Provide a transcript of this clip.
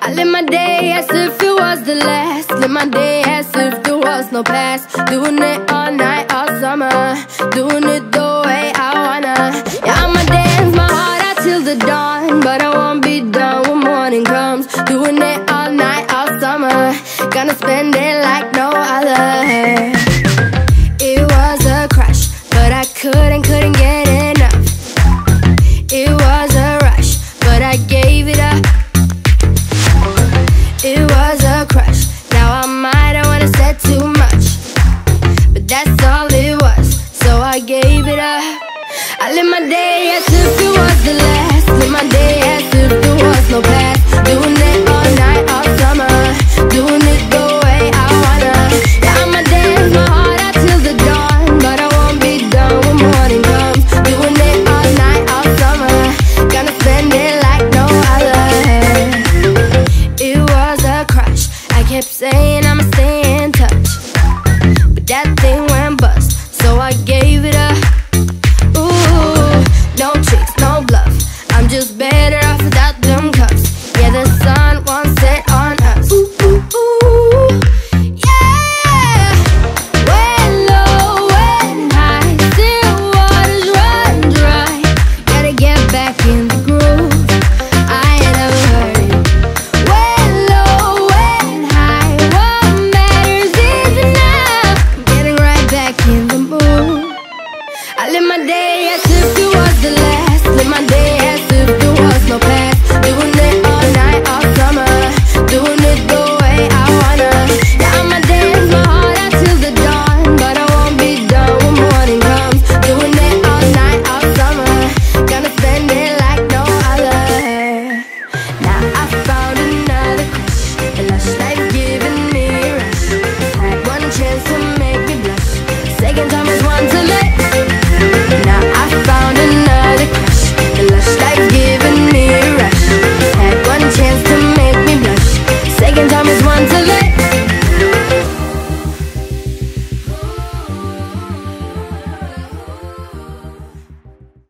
I live my day as if it was the last. Live my day as if there was no past. Doing it all night, all summer. Doing it the way I wanna. Yeah, I'ma dance my heart out till the dawn, but I won't be done when morning comes. Doing it all night, all summer. Gonna spend it like no other. It was a crush, but I couldn't